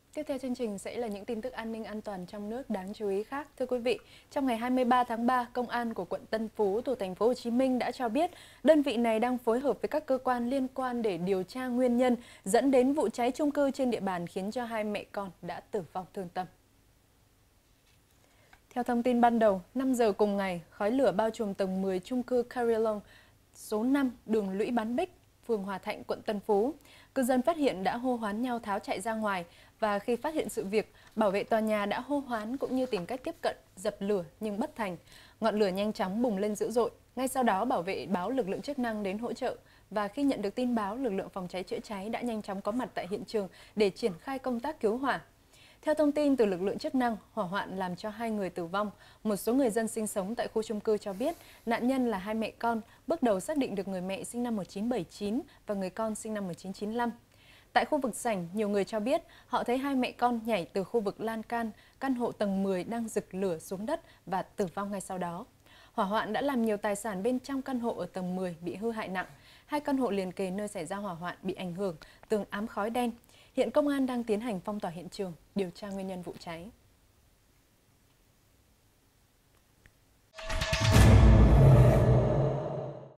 Tiếp theo chương trình sẽ là những tin tức an ninh an toàn trong nước đáng chú ý khác. Thưa quý vị, trong ngày 23 tháng 3, Công an của quận Tân Phú, thuộc thành phố Hồ Chí Minh đã cho biết đơn vị này đang phối hợp với các cơ quan liên quan để điều tra nguyên nhân dẫn đến vụ cháy chung cư trên địa bàn khiến cho hai mẹ con đã tử vong thương tâm. Theo thông tin ban đầu, 5 giờ cùng ngày, khói lửa bao trùm tầng 10 chung cư Carillon số 5, đường Lũy Bán Bích, phường Hòa Thạnh, quận Tân Phú. Cư dân phát hiện đã hô hoán nhau tháo chạy ra ngoài và khi phát hiện sự việc, bảo vệ tòa nhà đã hô hoán cũng như tìm cách tiếp cận, dập lửa nhưng bất thành. Ngọn lửa nhanh chóng bùng lên dữ dội. Ngay sau đó, bảo vệ báo lực lượng chức năng đến hỗ trợ và khi nhận được tin báo, lực lượng phòng cháy chữa cháy đã nhanh chóng có mặt tại hiện trường để triển khai công tác cứu hỏa. Theo thông tin từ lực lượng chức năng, hỏa hoạn làm cho 2 người tử vong. Một số người dân sinh sống tại khu chung cư cho biết nạn nhân là hai mẹ con, bước đầu xác định được người mẹ sinh năm 1979 và người con sinh năm 1995. Tại khu vực sảnh, nhiều người cho biết họ thấy hai mẹ con nhảy từ khu vực lan can, căn hộ tầng 10 đang rực lửa xuống đất và tử vong ngay sau đó. Hỏa hoạn đã làm nhiều tài sản bên trong căn hộ ở tầng 10 bị hư hại nặng. 2 căn hộ liền kề nơi xảy ra hỏa hoạn bị ảnh hưởng, tường ám khói đen. Hiện công an đang tiến hành phong tỏa hiện trường, điều tra nguyên nhân vụ cháy.